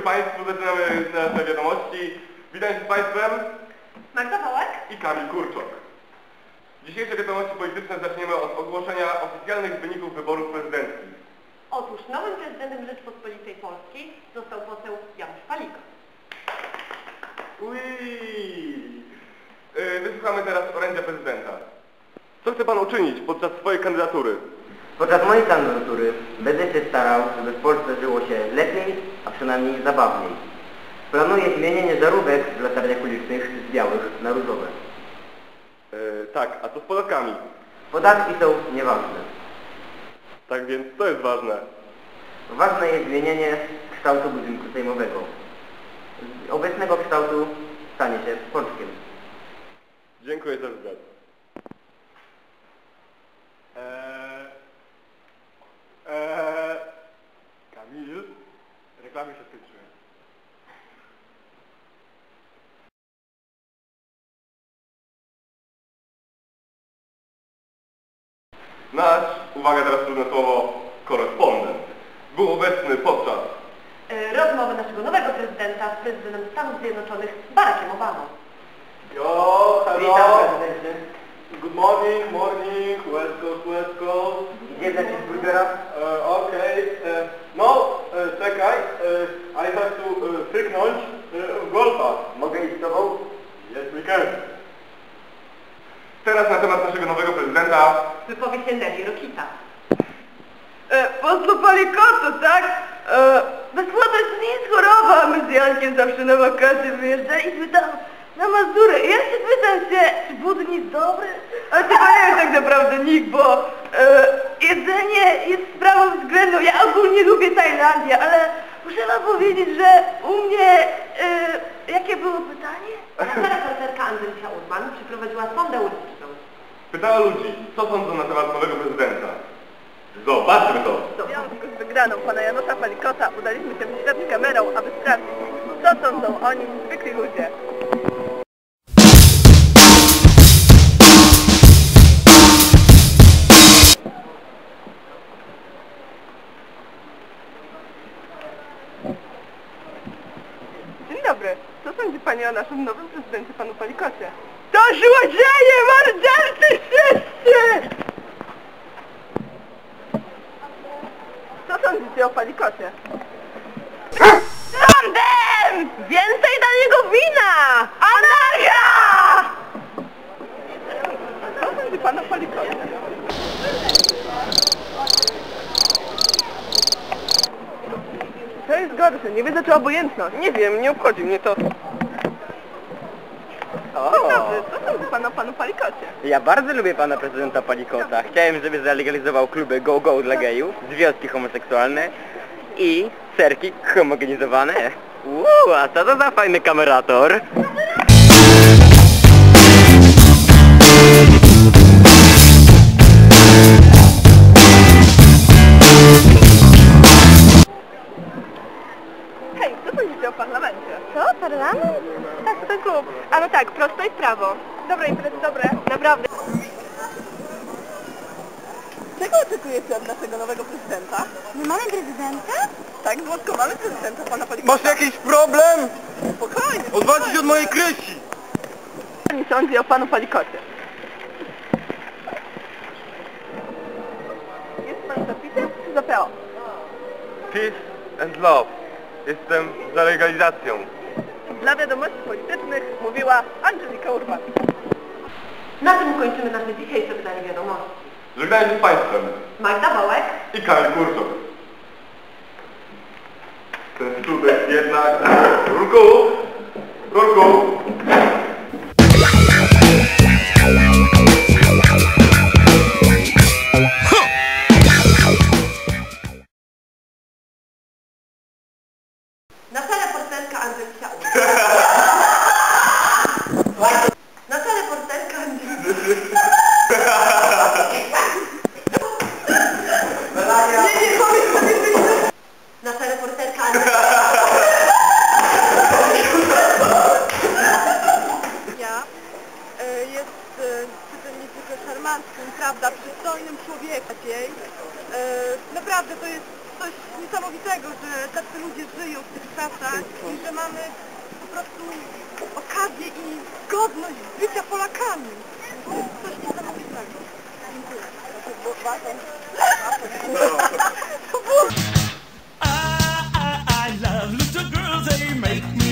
Państwu, zaczynamy nasze wiadomości. Witam się z Państwem Magda Wałek i Kamil Kurczok. Dzisiejsze wiadomości polityczne zaczniemy od ogłoszenia oficjalnych wyników wyborów prezydenckich. Otóż nowym prezydentem Rzeczypospolitej Polskiej został poseł Janusz Palikot. Wysłuchamy teraz orędzia prezydenta. Co chce Pan uczynić podczas swojej kandydatury? Podczas mojej kandydatury będę się starał, żeby w Polsce żyło się lepiej, a przynajmniej zabawniej. Planuję zmienienie żarówek z latarniach ulicznych z białych na różowe. Tak, a co z podatkami? Podatki są nieważne. Tak więc to jest ważne. Ważne jest zmienienie kształtu budynku sejmowego. Z obecnego kształtu stanie się pączkiem. Dziękuję za wywiad. Kamil, reklamy się skończyły. Uwaga teraz trudne słowo, korespondent. Był obecny podczas Rozmowy naszego nowego prezydenta z prezydentem Stanów Zjednoczonych Barackiem Obamą. Yo, Witam hello. prezydencie. Good morning, morning, West Coast, West Coast. Idzie dla cheeseburgera? Okej. No, czekaj. I have to fryknąć w golfa. Mogę iść z tobą? Yes, we can. Teraz na temat naszego nowego prezydenta. Wypowie się Nelly Rokita. Poseł Palikotu, tak? Bezpłatność to nie jest choroba, my z Jankiem zawsze na wakacje wyjeżdżaliśmy tam na Mazurę. I ja się pytam się, czy budnik jest dobry? Ale chyba nie jest tak naprawdę nikt, bo jedzenie jest sprawą względną. Ja ogólnie lubię Tajlandię, ale muszę wam powiedzieć, że u mnie... jakie było pytanie? Nasza reporterka Andrzejka Urban przeprowadziła sondę uliczną. Pytała ludzi, co sądzą na temat nowego prezydenta. Zobaczmy to. W związku z wygraną pana Janusza Palikota udaliśmy się przed kamerą, aby sprawdzić, co sądzą o nim zwykli ludzie. Dzień dobry. Co sądzi pani o naszym nowym prezydencie, panu Palikocie? To złodzieje, mordercy wszyscy! Co sądzicie o Palikocie? Sądem! Więcej dla niego wina! Anarchia! Co sądzi pan o Palikocie? To jest gorsze, nie wiedzę czy obojętność. Nie wiem, nie obchodzi mnie to. Dobrze, co sądzi pan o panu Palikocie? Ja bardzo lubię pana prezydenta Palikota. Chciałem, żeby zalegalizował kluby go-go dla gejów, związki homoseksualne i serki homogenizowane. A co to za fajny kamerator? Hej, co sądzicie o parlamencie? Co? Parlament? Tak, to ten klub. A no tak, prosto i w prawo. Dobre imprezy, dobre. Naprawdę. Czego oczekujecie od naszego nowego prezydenta? Nie mamy prezydenta? Tak, Złotko, mamy prezydenta, pana Palikota. Masz jakiś problem? Spokojnie. Odwalcie się od mojej krysi! Co pani sądzi o panu Palikocie? Jest pan za PiS-em czy za PO? Peace and love. Jestem za legalizacją. Dla wiadomości politycznych mówiła Andrzejka Urban. Na tym kończymy nasze dzisiejsze wydanie wiadomości. Żegnam się z Państwem Magda Wałek i Kamil Kurczok. Ten student jednak... Rurku! Rurku! Nasza reporterka Andrzejka Urban. Nasza reporterka Andrzejka Nasza reporterka Andrzejka godność bycia Polakami. To jest coś niesamowitego. Dziękuję. I love little girls, they make me